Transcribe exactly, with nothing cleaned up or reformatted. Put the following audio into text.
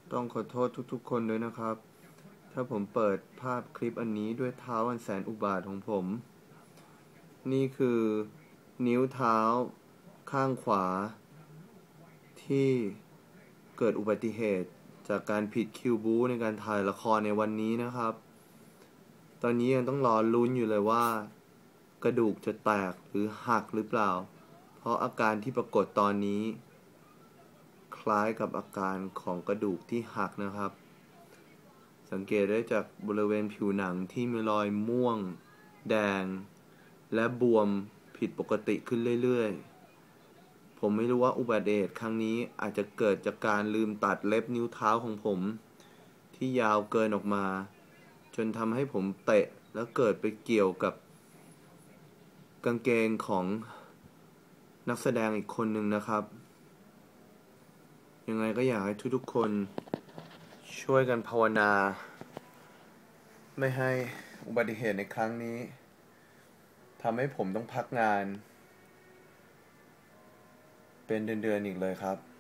ต้องขอโทษทุกๆคนด้วยนะครับถ้าผมเปิดภาพคลิปอันนี้ด้วยเท้าอันแสนอุบาทของผมนี่คือนิ้วเท้าข้างขวาที่เกิดอุบัติเหตุจากการผิดคิวบูในการถ่ายละครในวันนี้นะครับตอนนี้ยังต้องรอลุ้นอยู่เลยว่ากระดูกจะแตกหรือหักหรือเปล่าเพราะอาการที่ปรากฏตอนนี้คล้ายกับอาการของกระดูกที่หักนะครับสังเกตได้จากบริเวณผิวหนังที่มีรอยม่วงแดงและบวมผิดปกติขึ้นเรื่อยๆผมไม่รู้ว่าอุบัติเหตุครั้งนี้อาจจะเกิดจากการลืมตัดเล็บนิ้วเท้าของผมที่ยาวเกินออกมาจนทำให้ผมเตะแล้วเกิดไปเกี่ยวกับกางเกงของนักแสดงอีกคนหนึ่งนะครับยังไงก็อยากให้ทุกๆคนช่วยกันภาวนาไม่ให้อุบัติเหตุในครั้งนี้ทำให้ผมต้องพักงานเป็นเดือนๆอีกเลยครับ